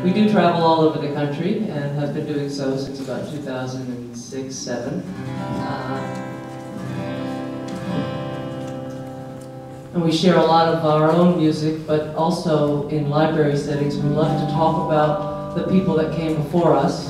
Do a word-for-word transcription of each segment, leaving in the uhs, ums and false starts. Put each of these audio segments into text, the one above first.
we do travel all over the country and have been doing so since about two thousand six, seven. Uh, and we share a lot of our own music, but also in library settings, we love to talk about the people that came before us,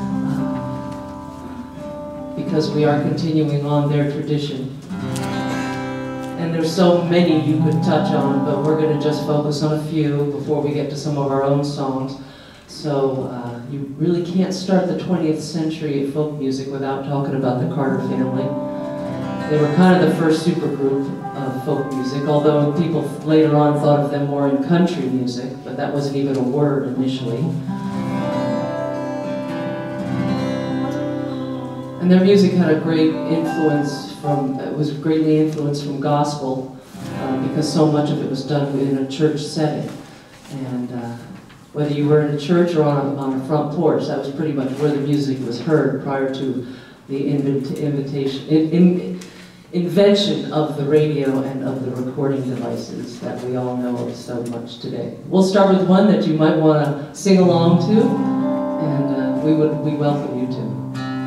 uh, because we are continuing on their tradition. And there's so many you could touch on, but we're going to just focus on a few before we get to some of our own songs. So uh, you really can't start the twentieth century folk music without talking about the Carter family. They were kind of the first supergroup of folk music, although people later on thought of them more in country music, but that wasn't even a word initially. And their music had a great influence from, it was greatly influenced from gospel, uh, because so much of it was done in a church setting. And uh, whether you were in a church or on a, on a front porch, that was pretty much where the music was heard prior to the invit invitation, in, in, invention of the radio and of the recording devices that we all know of so much today. We'll start with one that you might want to sing along to, and uh, we would we welcome you to.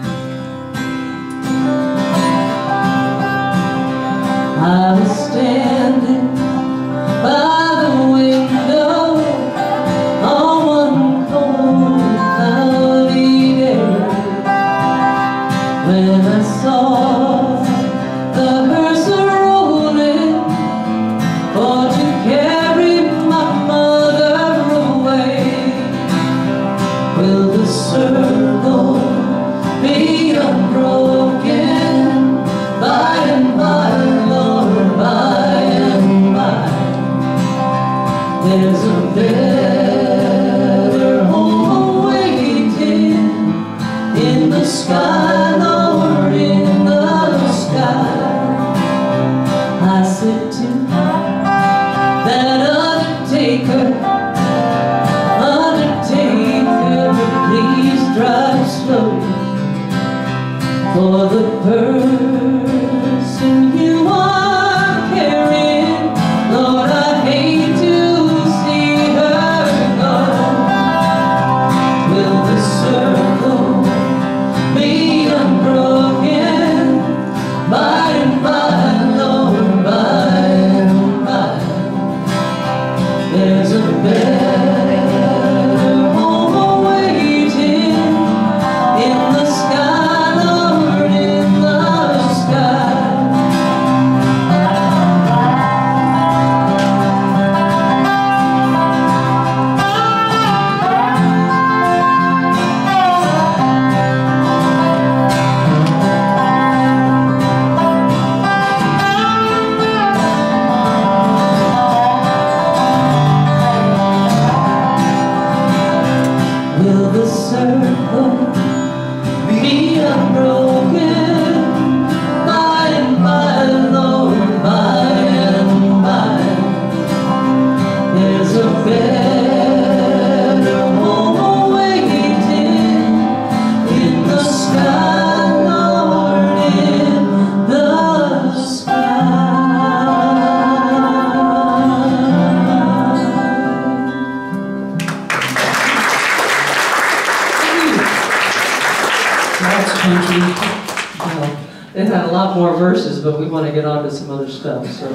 I was standing by the window on one cold, cloudy day when I saw the hearse rolling for to carry my mother away. Will the circle be unbroken by and by? There's a better home awaiting in the sky, Lord, in the sky. I said to that undertaker, undertaker, please drive slowly, for the person you are carrying, Lord, I hate to more verses, but we want to get on to some other stuff. So,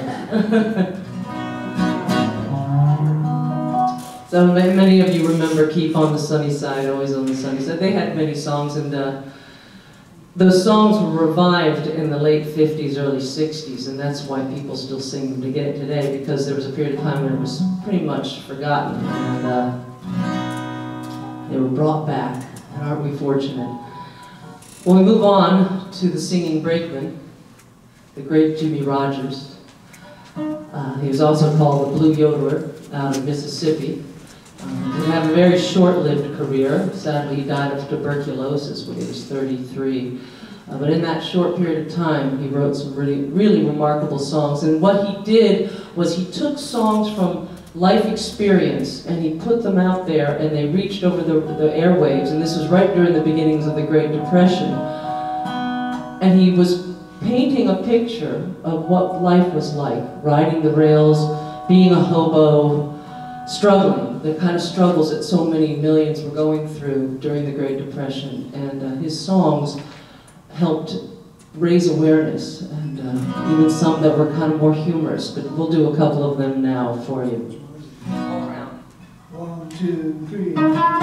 so many of you remember "Keep on the Sunny Side, Always on the Sunny Side." They had many songs, and uh, those songs were revived in the late fifties, early sixties, and that's why people still sing them to get it today, because there was a period of time when it was pretty much forgotten, and uh, they were brought back. And aren't we fortunate? When we move on to the singing brakeman, the great Jimmy Rogers. Uh, he was also called the Blue Yodeler out of Mississippi. Uh, he had a very short-lived career. Sadly, he died of tuberculosis when he was thirty-three. Uh, but in that short period of time, he wrote some really, really remarkable songs. And what he did was he took songs from life experience and he put them out there, and they reached over the, the airwaves. And this was right during the beginnings of the Great Depression. And he was painting a picture of what life was like, riding the rails, being a hobo, struggling, the kind of struggles that so many millions were going through during the Great Depression. And uh, his songs helped raise awareness, and uh, even some that were kind of more humorous, but we'll do a couple of them now for you. All around. One, two, three.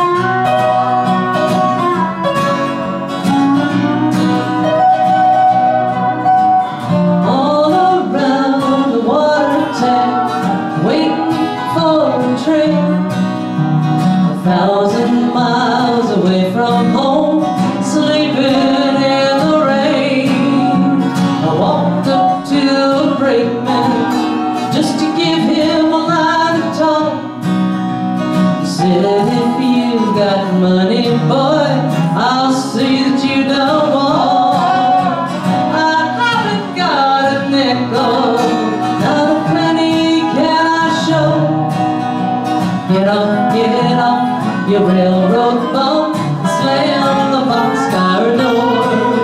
All around the water tank, waiting for a train, a thousand miles away from home, sleeping in the rain. I walked up to a brakeman just to give him a line of talk. He said, if you've got money, boy, I'll see that you don't walk. I haven't got a nickel, not a penny can I show. Get off, get off your railroad bum, slam the boxcar door.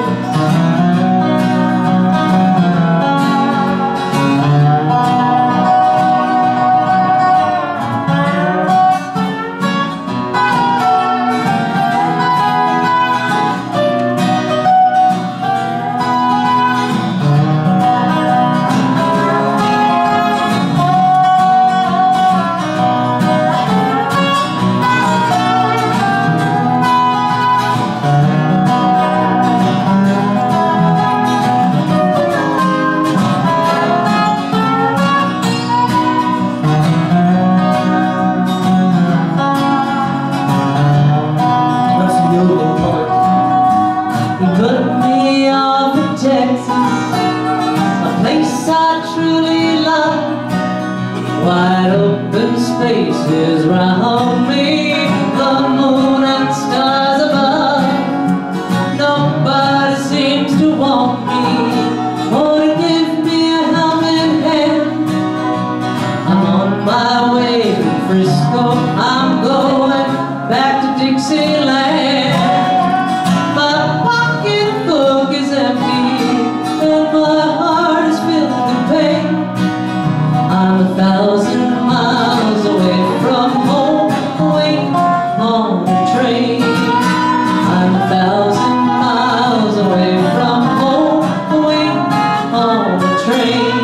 Wide open spaces round me, the moon and stars above. Nobody seems to want me, or to give me a helping hand. I'm on my way to Frisco, I'm going back to Dixieland. My pocketbook is empty, and my heart is filled with pain. I'm a thousand miles away from home, waiting on a train. I'm a thousand miles away from home, waiting on a train.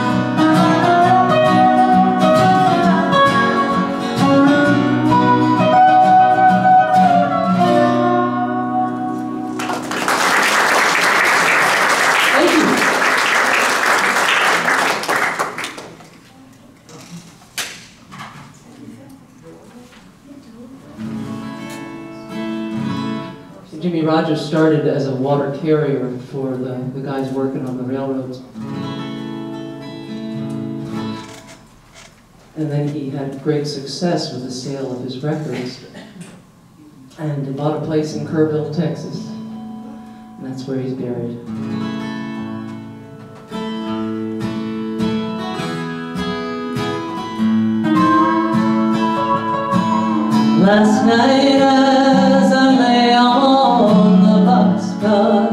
Thank you. Jimmy Rogers started as a water carrier for the, the guys working on the railroads. And then he had great success with the sale of his records. And he bought a place in Kerrville, Texas. And that's where he's buried. Last night as I lay on the boxcar,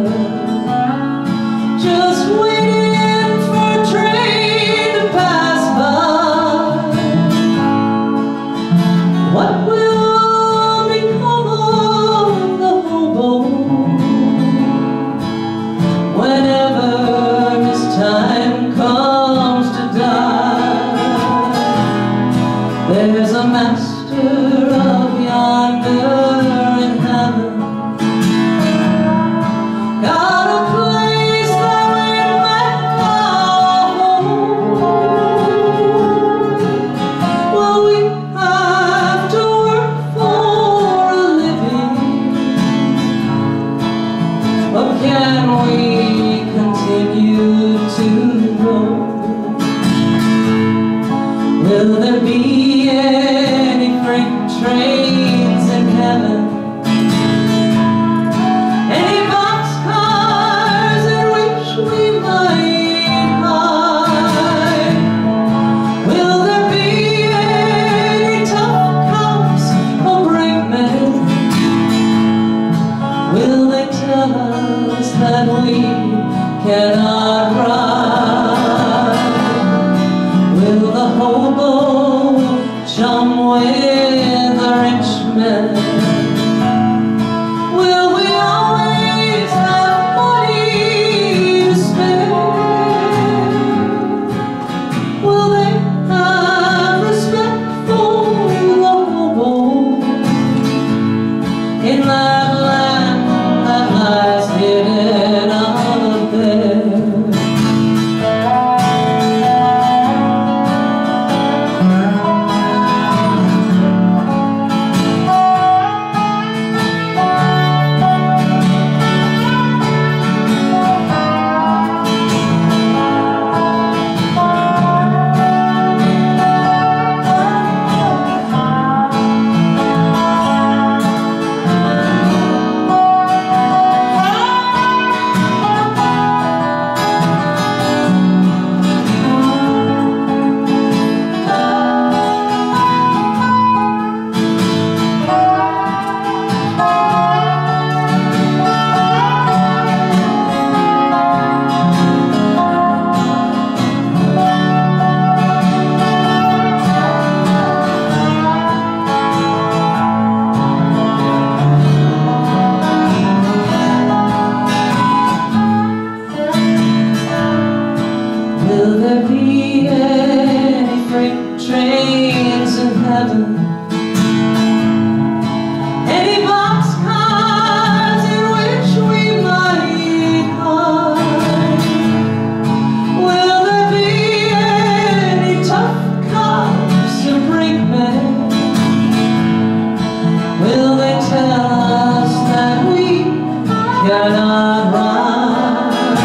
just waiting for a train to pass by, what will become of the hobo whenever his time comes to die? There's a master of yonder in heaven, got a place that we met our home. Well, we have to work for a living, but can we continue to grow? Will there be any freight trains in heaven? with the rich men? Will we always have money to spare? Will they have respect for the hobo in that land that lies hidden up there? Will there be any freight trains in heaven? Any boxcars in which we might hide? Will there be any tough cops or brakemen? Will they tell us that we cannot ride?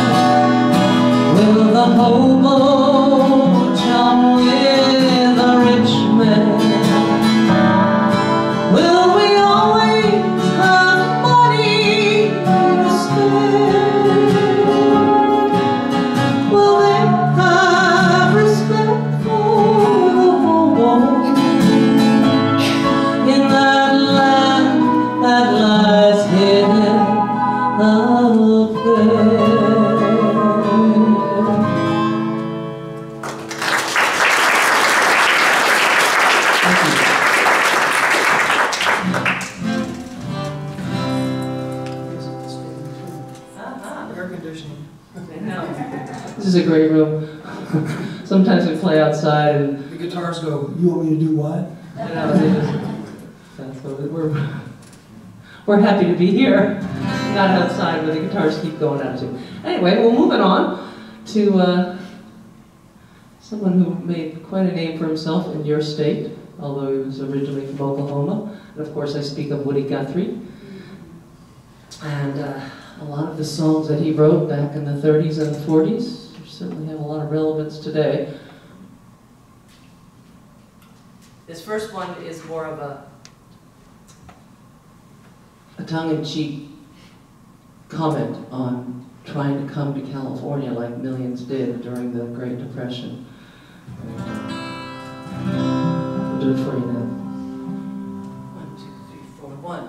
Will the hobo chum with the rich man? Will we always have money to spare? Will they have respect for the hobo in that land that lies hidden up there? Air conditioning. This is a great room. Sometimes we play outside and, The guitars go, you want me to do what? you know, they just, that's what we- we're, we're happy to be here, not outside where the guitars keep going out to. Anyway, well, moving on to uh, someone who made quite a name for himself in your state, although he was originally from Oklahoma. And of course, I speak of Woody Guthrie. And uh, a lot of the songs that he wrote back in the thirties and forties certainly have a lot of relevance today. This first one is more of a, a tongue-in-cheek comment on trying to come to California like millions did during the Great Depression. We'll do it for you now. One, two, three, four, one.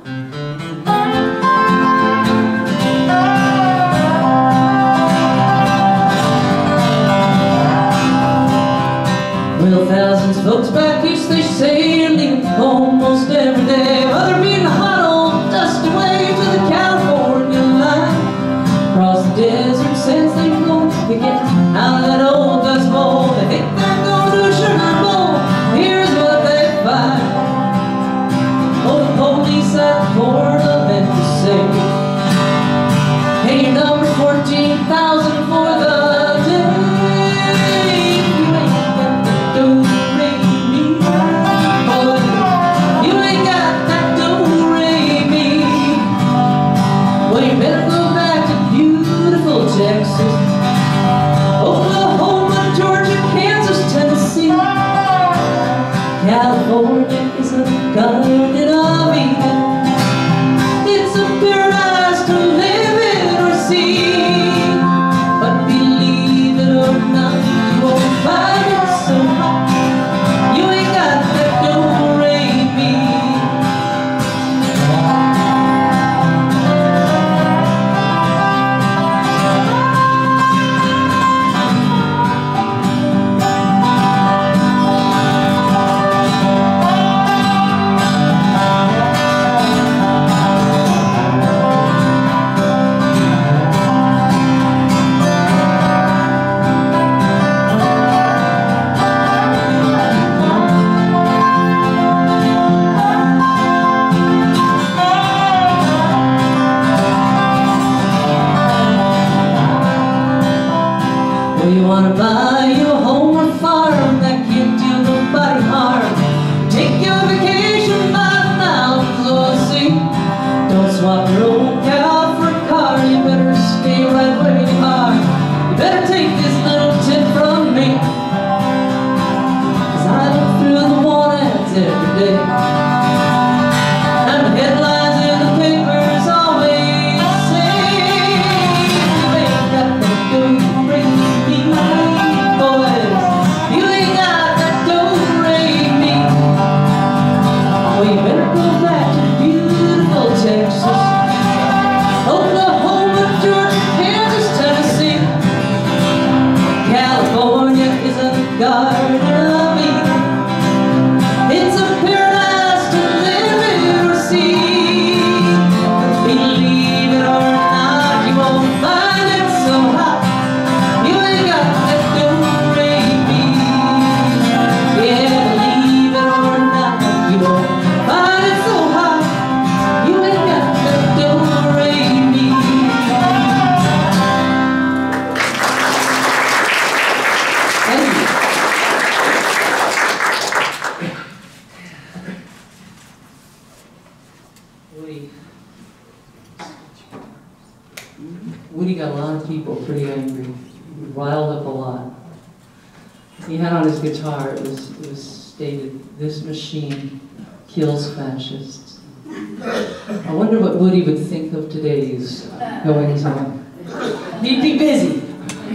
Well, thousands of folks back east, they say, leave almost every day. Whether being the hot old dusty way to the California line, across the desert sands they go to get out of that old dust bowl. They think they're going to a sugar bowl. Here's what they find. Oh, the police at the border meant to say, hey, number fourteen thousand for the day. Texas, Oklahoma, Georgia, Kansas, Tennessee. California is a garden of Eden. It's a paradise to live in or see. But believe it or not, you won't find it so hot. You ain't got that do-re-mi. Or buy you a homeward farm that can't do nobody harm. Take your vacation by the mountains or the sea. Don't swap your old cow for a car. You better stay right where you are. You better take this little tip from me, 'cause I look through the want ads every day, and the headlines in the papers always say, you ain't got that dough to bring me, boys. You ain't got that dough to raise me. Well, you better go back to beautiful Texas, Oklahoma, Georgia, Kansas, Tennessee. California is a garden of Eden. It's a paradise to live in or see. Believe it or not, you won't find it so hot. You ain't got that dough to raise me. Yeah, believe it or not, you won't find it so hot. You ain't got that dough to raise me. Thank you. Woody. Woody got a lot of people pretty angry. He riled up a lot. He had on his guitar, it was, it was stated, "This machine kills fascists." I wonder what Woody would think of today's goings on. He'd be busy.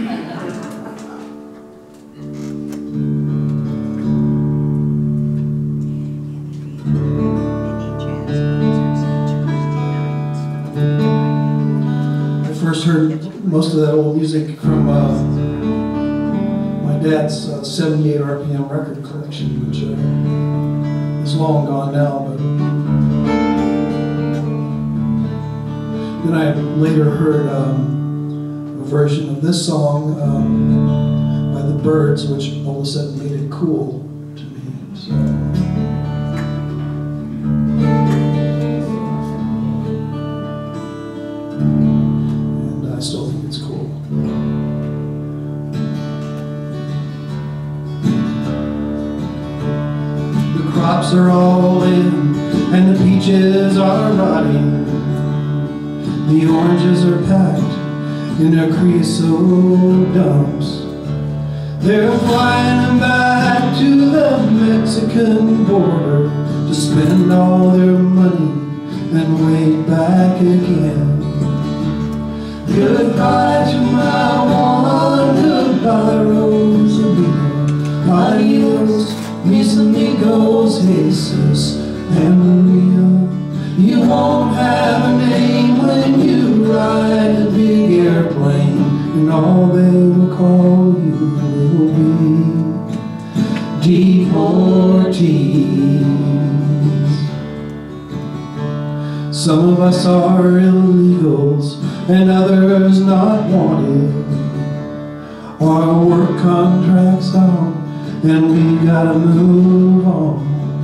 I first heard most of that old music from uh, my dad's uh, seventy-eight R P M record collection, which uh, is long gone now. But then I later heard um, a version of this song um, by the Byrds, which all of a sudden made it cool to me. So. I still think it's cool. The crops are all in, and the peaches are rotting. The oranges are packed in their creosote dumps. They're flying them back to the Mexican border to spend all their money and wait back again. Goodbye to my one, goodbye Rosalita. Adios, mis amigos, Jesus and Maria. You won't have a name when you ride a big airplane, and all they will call you will be deportees. Some of us are illegals and others not wanted. Our work contracts out and we gotta move on.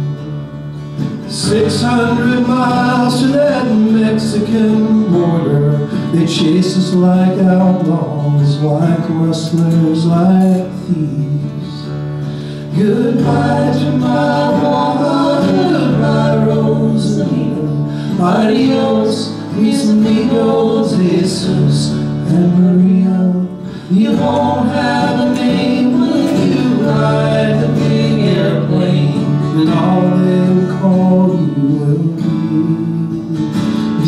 Six hundred miles to that Mexican border. They chase us like outlaws, like rustlers, like thieves. Goodbye to my woman, goodbye Rosalita. Adios, mis amigos, Jesus and Maria. You won't have a name when you ride the big airplane, and all they'll call you will be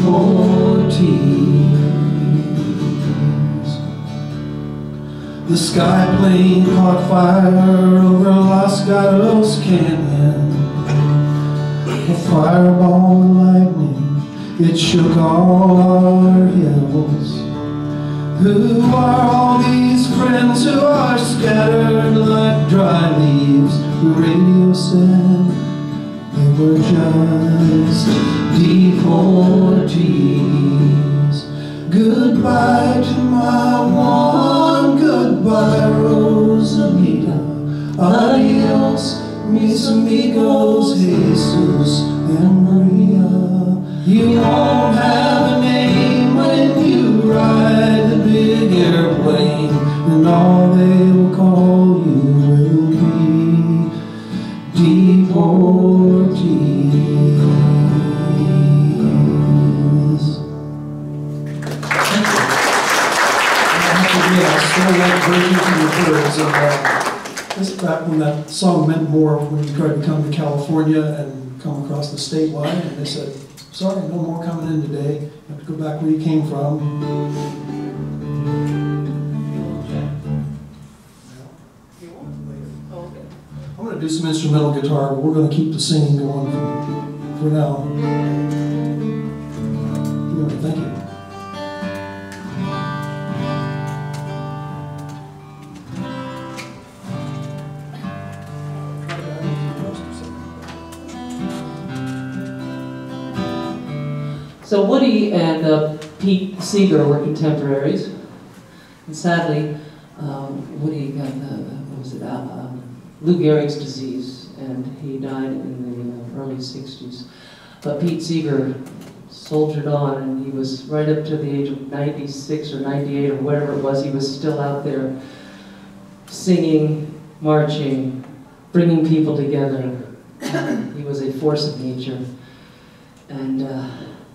deportees. The sky plane caught fire over Los Gatos Canyon. A fireball and lightning, it shook all our hills. Who are all these friends who are scattered like dry leaves? The radio said they were just deportees. Goodbye to my one, goodbye Rosalita. Adios, mis amigos, Jesus and Maria. You won't have a name when you ride the big airplane, and all they more tears. Thank you. I have to admit, I still like Virgin to the Birds. And, uh, this is back when that song meant more, when you tried to come to California and come across the state line, and they said, sorry, no more coming in today. You have to go back where you came from. I'm going to do some instrumental guitar, but we're going to keep the singing going for, for now. Anyway, thank you. So Woody and uh, Pete Seeger were contemporaries, and sadly, um, Woody got uh, what was it, uh, um, Lou Gehrig's disease, and he died in the uh, early sixties. But Pete Seeger soldiered on, and he was right up to the age of ninety-six or ninety-eight or whatever it was. He was still out there singing, marching, bringing people together. He was a force of nature, and. Uh,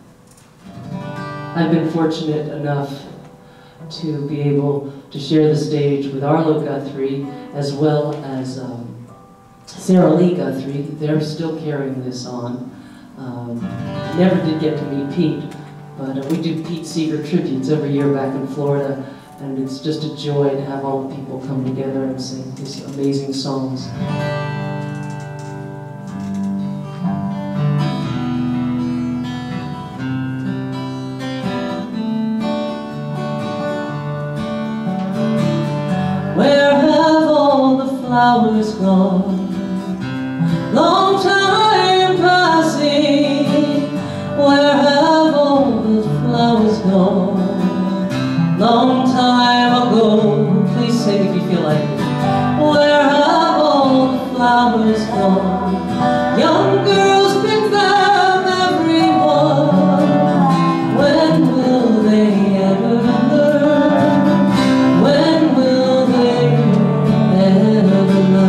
I've been fortunate enough to be able to share the stage with Arlo Guthrie as well as um, Sarah Lee Guthrie. They're still carrying this on. Um, never did get to meet Pete, but uh, we do Pete Seeger tributes every year back in Florida, and it's just a joy to have all the people come together and sing these amazing songs. Flowers gone, long time passing. Where have all the flowers gone? Long time ago. Please sing if you feel like it. Where have all the flowers gone? Young girls pick them, everyone. When will they ever learn? When will they ever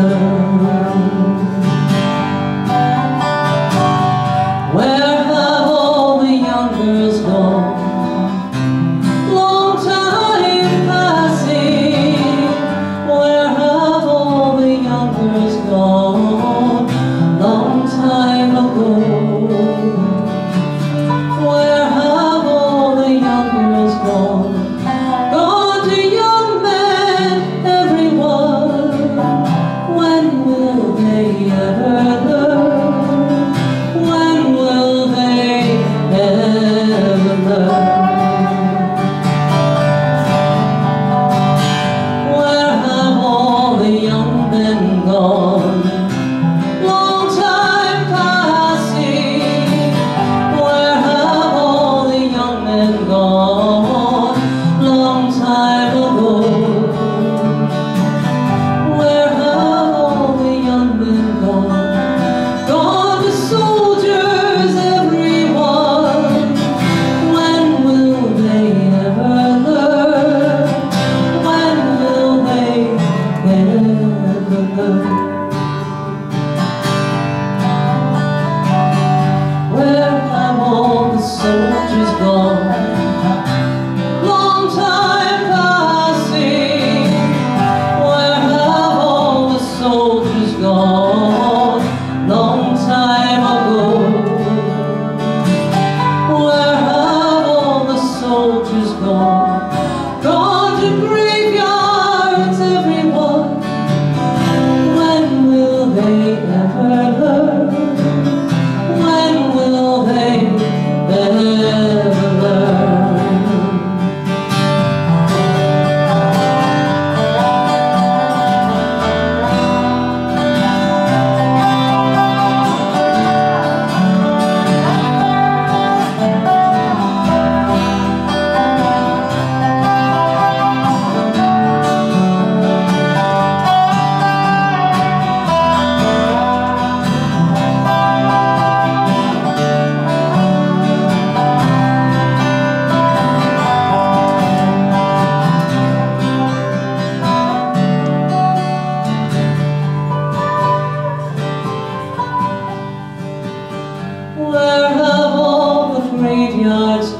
Where have all the young girls gone? Long time passing. Where have all the young girls gone?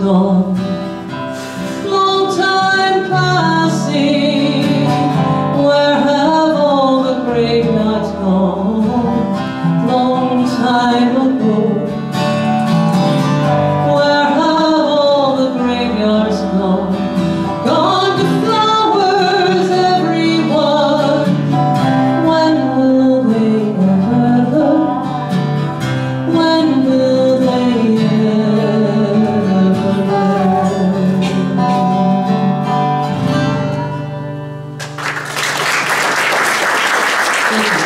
gone. Long time passing, where have all the graveyards gone? Long time ago, where have all the graveyards gone? Gone to flowers, everyone. When will they ever learn? When will they ever learn? Thank you.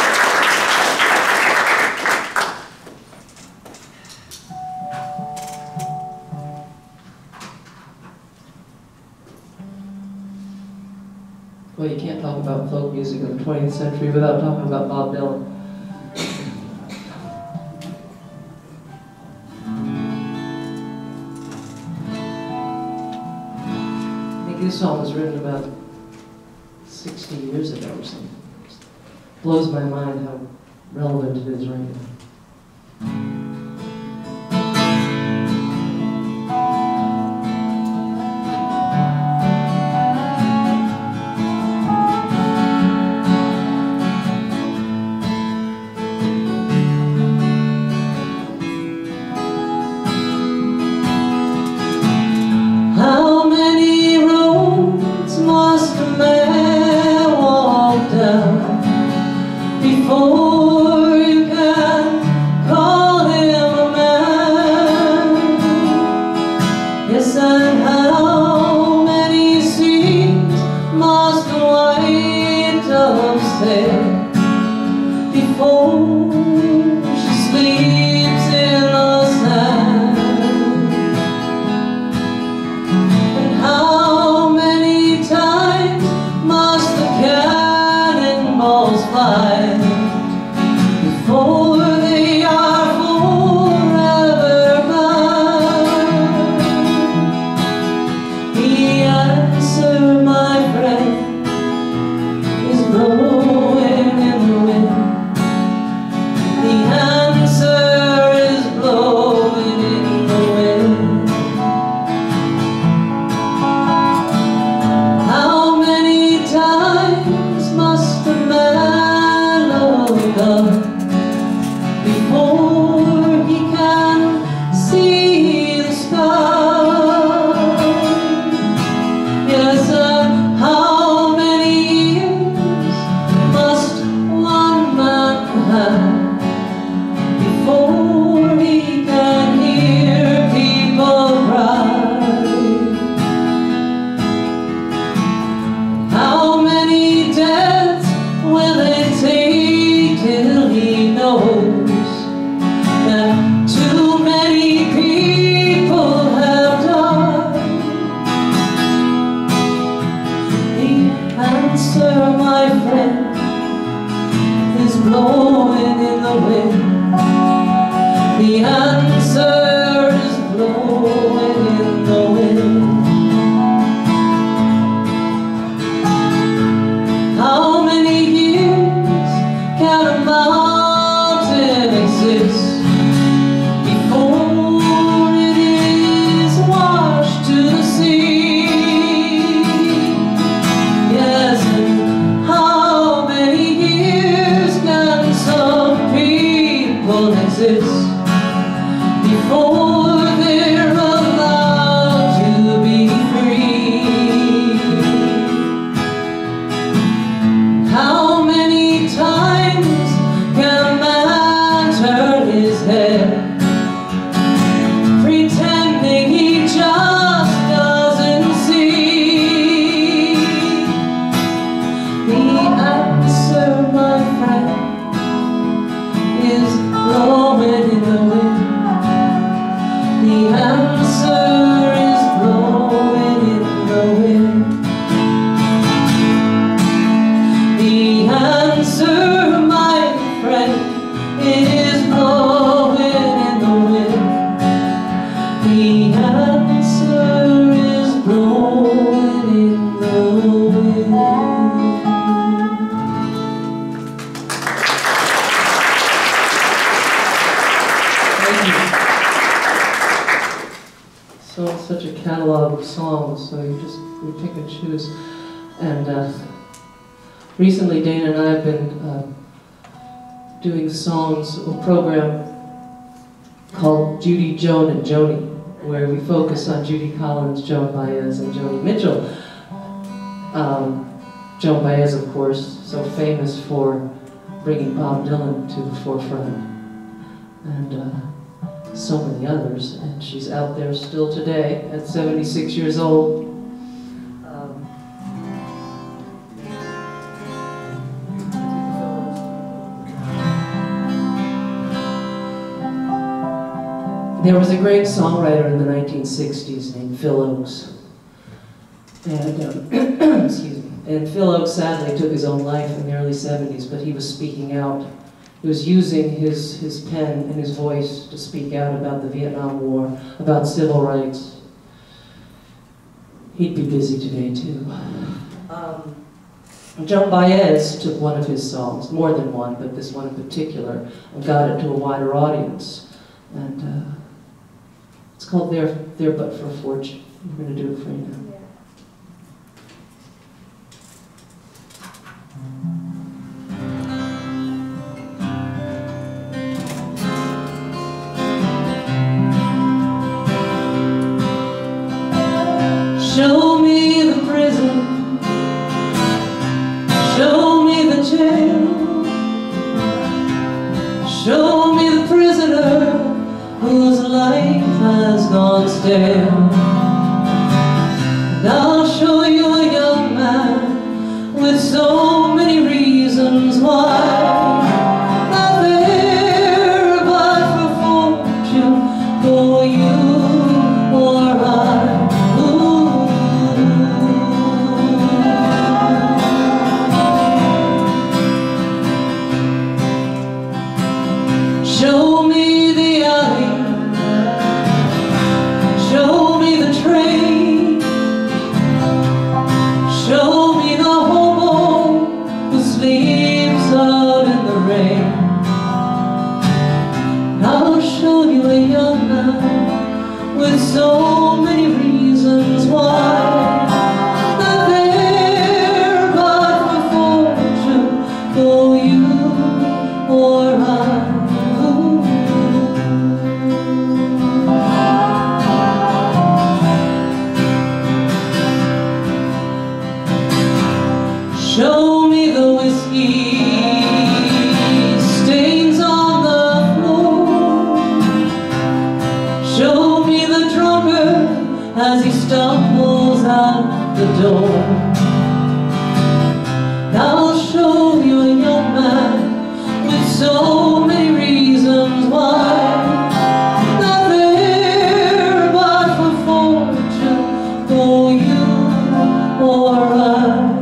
Well, you can't talk about folk music in the twentieth century without talking about Bob Dylan. I think this song was written about sixty years ago or something. It blows my mind how relevant it is right now. How many roads must a man walk down before you can call him a man? Yes, and how many seas must a white dove sail before she sleeps in the sand? How many times must the cannonballs fly before they are forever gone? The answer, my friend, is blowing in the wind. The answer is blowing in the wind. How many times must a man look up before he can see the sky? Yes, and how many years must one man have before he can hear people cry? How many deaths will it take till he knows that too many people have died? The answer, my friend, is blowing in the wind. The answer is blowing in the wind. How many years can a mountain exist before it is washed to the sea? Yes, and how many years can some people exist before they're allowed to be free? How many times can a man turn his head, pretending he just doesn't see? The answer, my friend, is blowing in the wind. The answer is blowing in the wind. The answer, my friend, is blowing so such a catalog of songs, so you just you pick and choose. And uh, recently, Dana and I have been uh, doing songs, a program called Judy, Joan, and Joni, where we focus on Judy Collins, Joan Baez, and Joni Mitchell. Um, Joan Baez, of course, so famous for bringing Bob Dylan to the forefront, and uh, so many others. And she's out there still today at seventy-six years old. Um, there was a great songwriter in the nineteen sixties named Phil Oakes. And, um, excuse me. And Phil Oakes sadly took his own life in the early seventies, but he was speaking out. He was using his, his pen and his voice to speak out about the Vietnam War, about civil rights. He'd be busy today, too. Um, Joan Baez took one of his songs, more than one, but this one in particular, and got it to a wider audience. And uh, it's called There, There But For a Fortune. I'm going to do it for you now. Show me the prison, show me the jail, show me the prisoner whose life has gone stale. And I'll show you a young man with so many reasons why, not there but for fortune for you or I. Show me the alley, show me the train, show me the hobo who sleeps out in the rain. I'll show you a young man with so many reasons why, not there but for fortune for you or I. Show me the whiskey stains on the floor. Show me the drunkard as he stumbles out the door. I'll show you a young man with so many reasons why, not there but for fortune for you or I.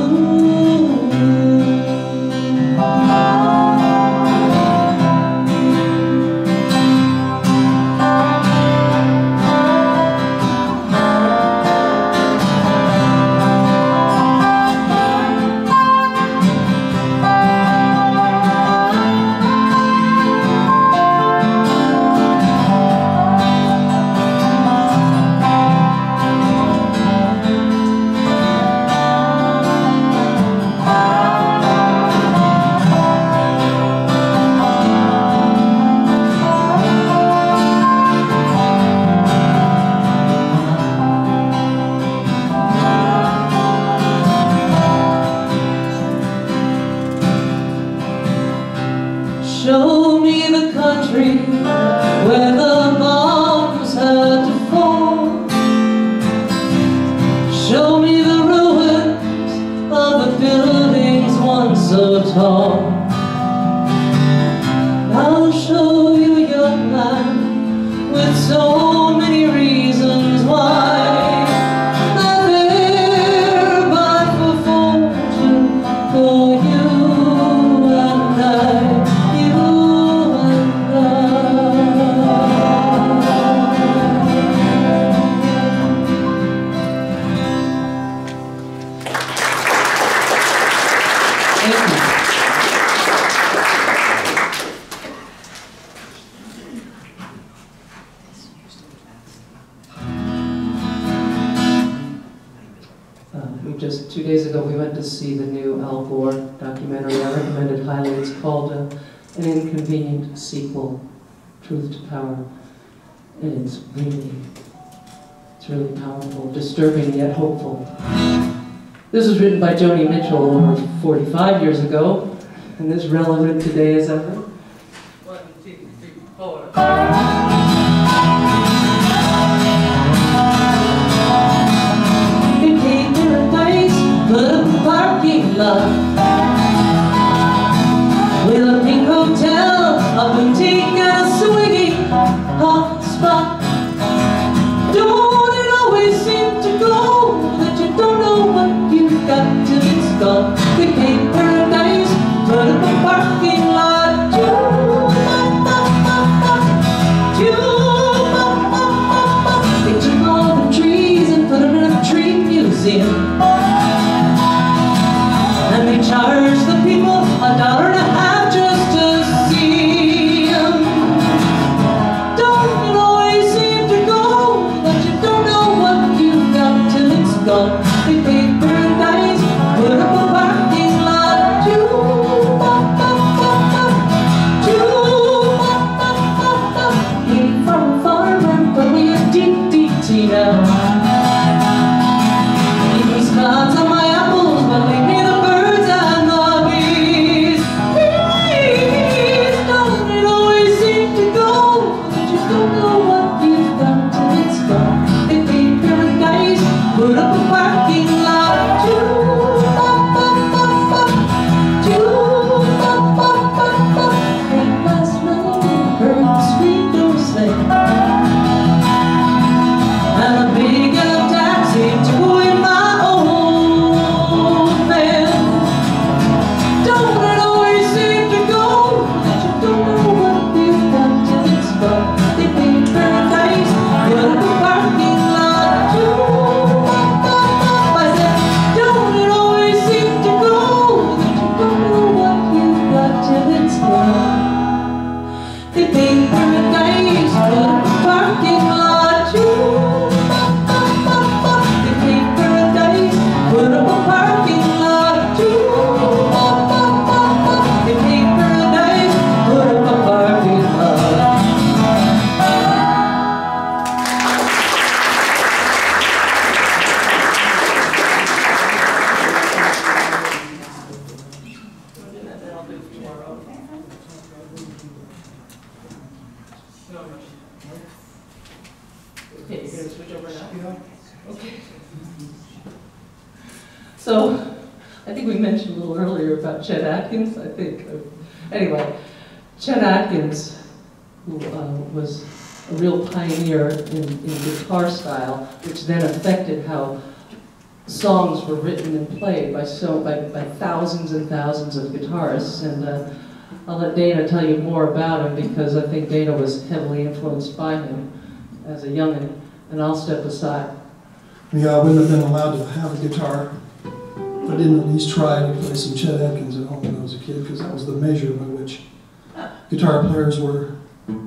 Show me the country where the bombs had to fall. Show me the ruins of the buildings once so tall. I'll show you a young man with so many reasons why, not there but for fortune for you and I. just two days ago we went to see the new Al Gore documentary. I recommend it highly. It's called uh, An Inconvenient Sequel, Truth to Power. And it's really, it's really powerful, disturbing yet hopeful. This was written by Joni Mitchell over forty-five years ago, and is relevant today as ever. One, two, three, four. It came paradise, but a parking lot with a pink hotel, a boutique, and a swinging hot spot. Don't it always seem to go that you don't know what you've got till it's gone? They paint paradise, put up a parking lot. They took all the trees and put them in a tree museum, and they charged the people a dollar and a half just to see them. Don't it always seem to go that you don't know what you've got till it's gone? They paid paradise, put up a parking lot. Came from a farmer, but we are deep, deep tea now. Leave these clouds on my apples, but leave me the birds and the bees. Please, don't it always seem to go that you don't know what you've got till it's gone? They paid paradise, put up a parking lot. Late last night, heard the street door slam, and a big yellow taxi took away my old man. Don't it always seem to go that you don't know what you've got till it's gone? They paid paradise, put up a parking lot. I said, don't it always seem to go that you don't know what you've got till it's gone? They paid paradise, put up a parking lot. They paid paradise, put up a parking lot. They paid paradise, put up a parking lot. Okay, you're going to switch over now? Okay. So, I think we mentioned a little earlier about Chet Atkins, I think. Anyway, Chet Atkins, who uh, was a real pioneer in, in guitar style, which then affected how songs were written and played by so by, by thousands and thousands of guitarists. And uh, I'll let Dana tell you more about him, because I think Dana was heavily influenced by him as a youngin', and I'll step aside. Yeah, I wouldn't have been allowed to have a guitar if I didn't at least try to play some Chet Atkins at home when I was a kid, because that was the measure by which guitar players were.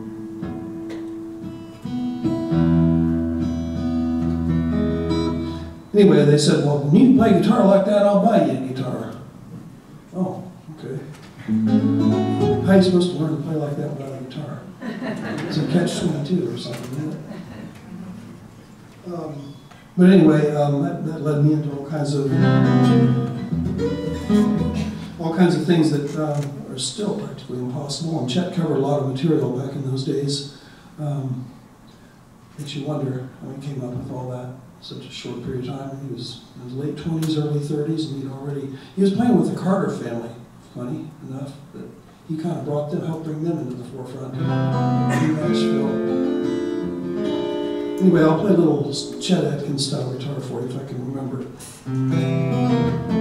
Anyway, they said, well, when you play guitar like that, I'll buy you a guitar. Oh, okay. How are you supposed to learn to play like that without a guitar? It's a catch twenty-two or something, isn't it? Um, but anyway, um, that, that led me into all kinds of all kinds of things that um, are still practically impossible. And Chet covered a lot of material back in those days. Um, makes you wonder how he came up with all that in such a short period of time. He was in his late twenties, early thirties, and he'd already he was playing with the Carter family. Funny enough that he kind of brought them, helped bring them into the forefront in Nashville. Anyway, I'll play a little Chet Atkins style guitar for you if I can remember it.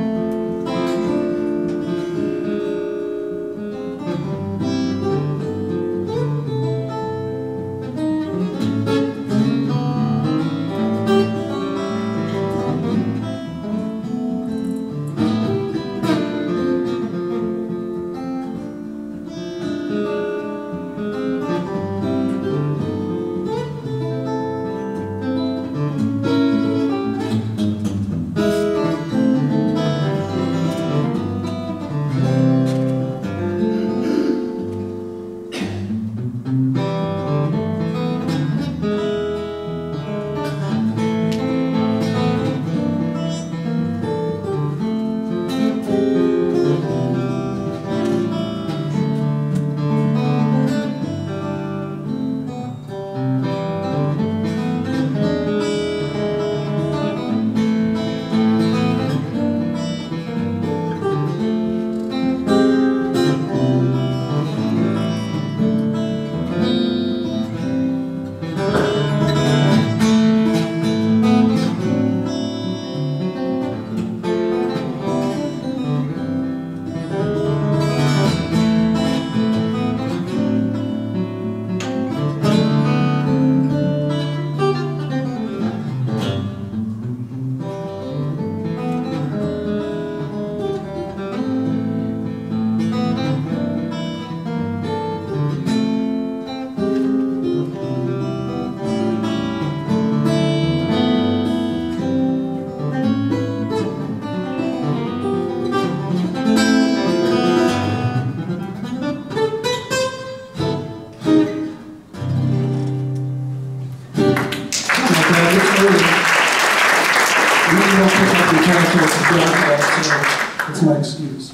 don't pick up guitar until it's done, so it's my excuse.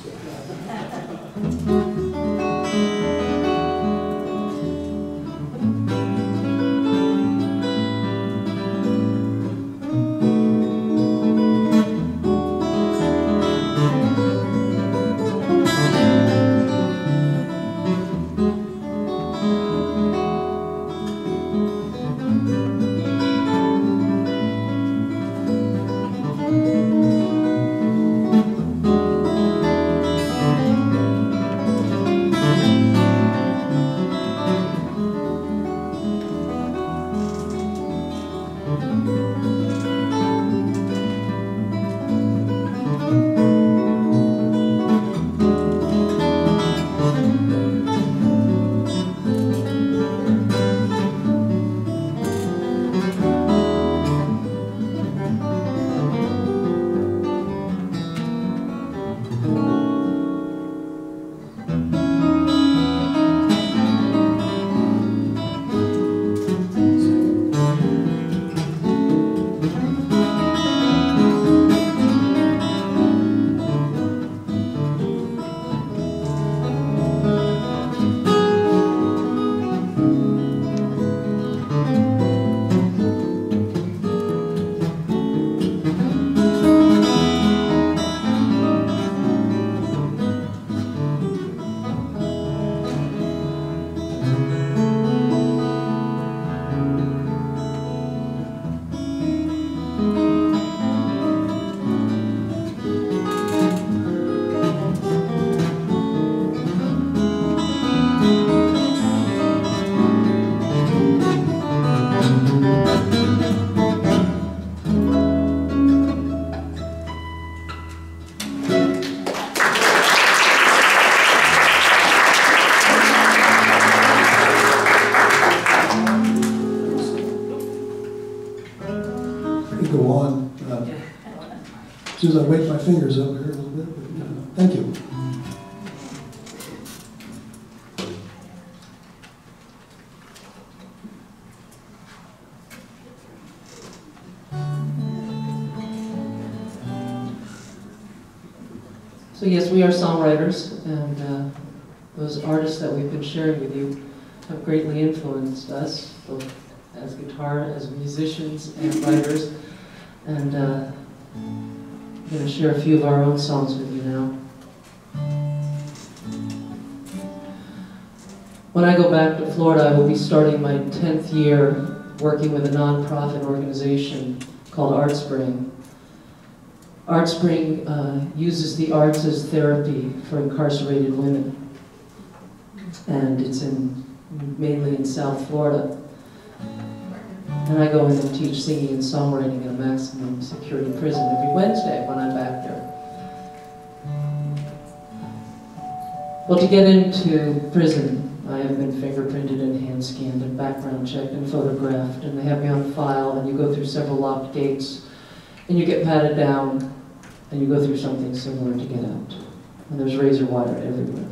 Go on. Uh, as soon as I wake my fingers over here a little bit. But, uh, thank you. So yes, we are songwriters, and uh, those artists that we've been sharing with you have greatly influenced us, both as guitar, as musicians, and writers. And uh, I'm going to share a few of our own songs with you now. When I go back to Florida, I will be starting my tenth year working with a nonprofit organization called ArtSpring. ArtSpring uh, uses the arts as therapy for incarcerated women. And it's in, mainly in South Florida. And I go in and teach singing and songwriting in a maximum security prison every Wednesday when I'm back there. Well, to get into prison, I have been fingerprinted and hand scanned and background checked and photographed, and they have me on file, and you go through several locked gates, and you get patted down, and you go through something similar to get out. And there's razor wire everywhere.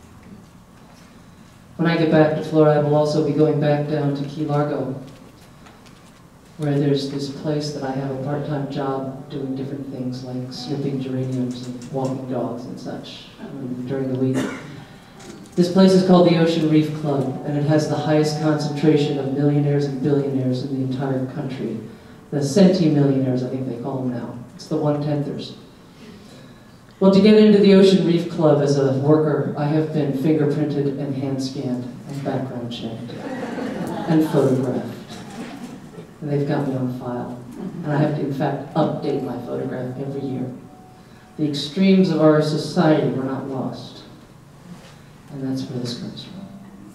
When I get back to Florida, I will also be going back down to Key Largo, where there's this place that I have a part-time job doing different things like snipping geraniums and walking dogs and such um, during the week. This place is called the Ocean Reef Club, and it has the highest concentration of millionaires and billionaires in the entire country. The centimillionaires, I think they call them now. It's the one-tenthers. Well, to get into the Ocean Reef Club as a worker, I have been fingerprinted and hand-scanned and background checked and photographed. And they've got me on file. And I have to, in fact, update my photograph every year. The extremes of our society were not lost. And that's where this comes from.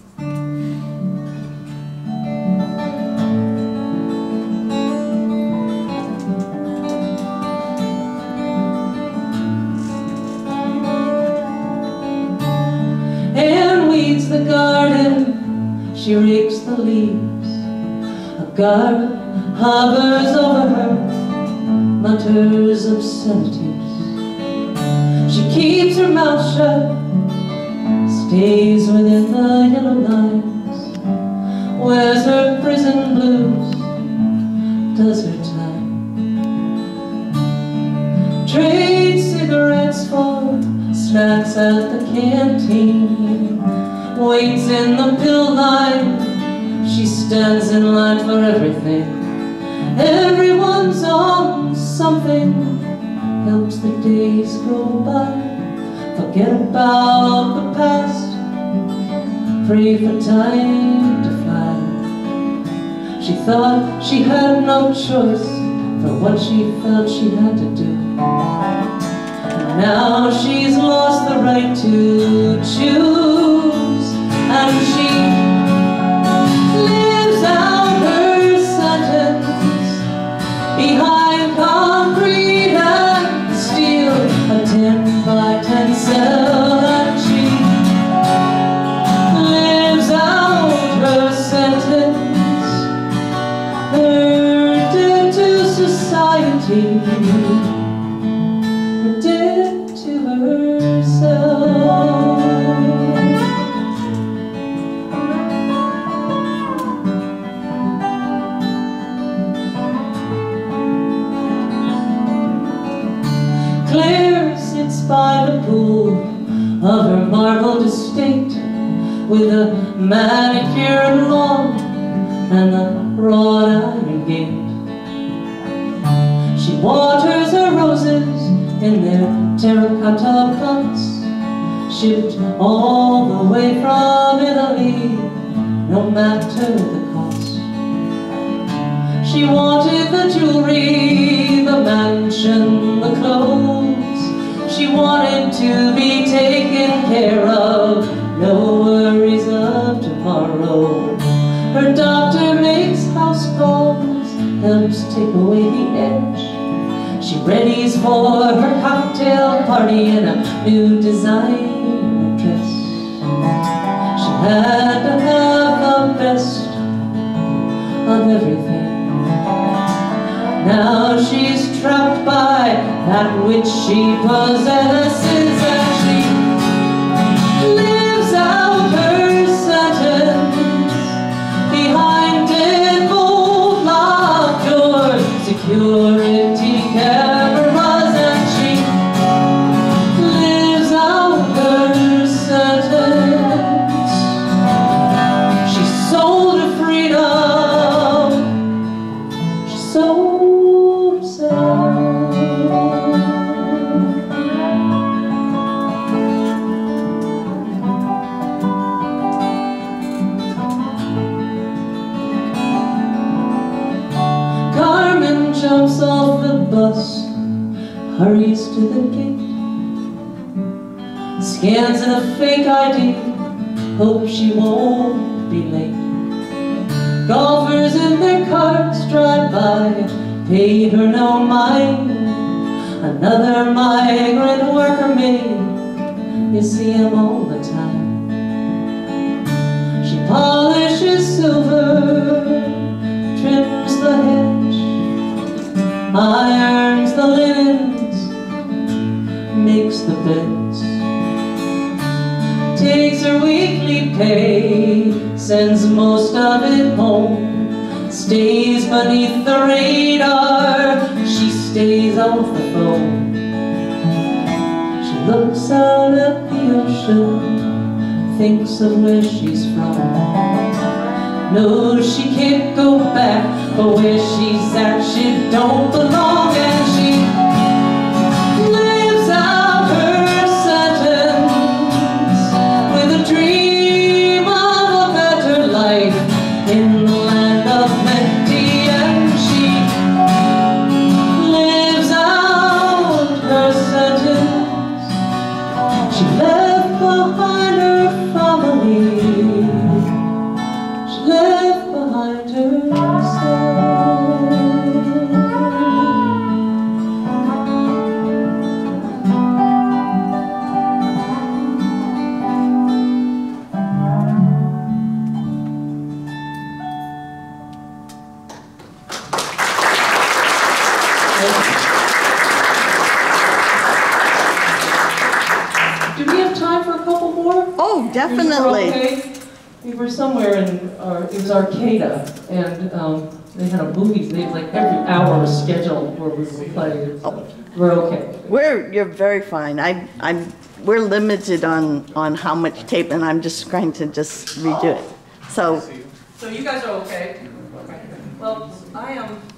Anne weeds the garden, she rakes the leaves. A garden hovers over her, mutters obscenities. She keeps her mouth shut, stays within the yellow lines, wears her prison blues, does her time. snacks at the canteen, waits in the pill line. She stands in line for everything. Everyone's on something, helps the days go by. Forget about the past, pray for time to fly. She thought she had no choice for what she felt she had to do. Now she's lost the right to choose, and she lives out her sentence behind concrete and steel, a ten by ten cell, and she lives out her sentence, her debt to society, her debt to herself. Claire sits by the pool of her marbled estate, with a manicured lawn and the wrought iron gate. She waters her roses in their terracotta pots, shipped all the way from Italy, no matter the cost. She wanted the jewelry, the mansion, the clothes. She wanted to be taken care of, no worries of tomorrow. Her doctor makes house calls, helps take away the edge. She readies for her cocktail party in a new designer dress. She had to have the best of everything. Now she's trapped by that which she possesses, and she lives out her sentence behind deadbolt locked doors, security cameras, and she lives out her sentence. She sold her freedom, she sold herself. Jumps off the bus, hurries to the gate, scans in a fake I D, hopes she won't be late. Golfers in their carts drive by, pay her no mind. Another migrant worker maid, you see him all the time. She polishes silver, trims the hedge, irons the linens, makes the beds, takes her weekly pay, sends most of it home, stays beneath the radar, she stays off the phone. She looks out at the ocean, thinks of where she's from. Knows she can't go back, but where she's at she don't belong, and she lives out her sentence with a dream of a better life in the land of plenty, and she lives out her sentence. She left behind her family, left behind herself. Do we have time for a couple more? Oh, definitely. Okay. We were somewhere in, our, it was Arcata, and um, They had a movie, they had like every hour was scheduled where we would play. So we're okay. We're, you're very fine. I, I'm, we're limited on, on how much tape, and I'm just trying to just redo it. So. So you guys are okay? Well, I am.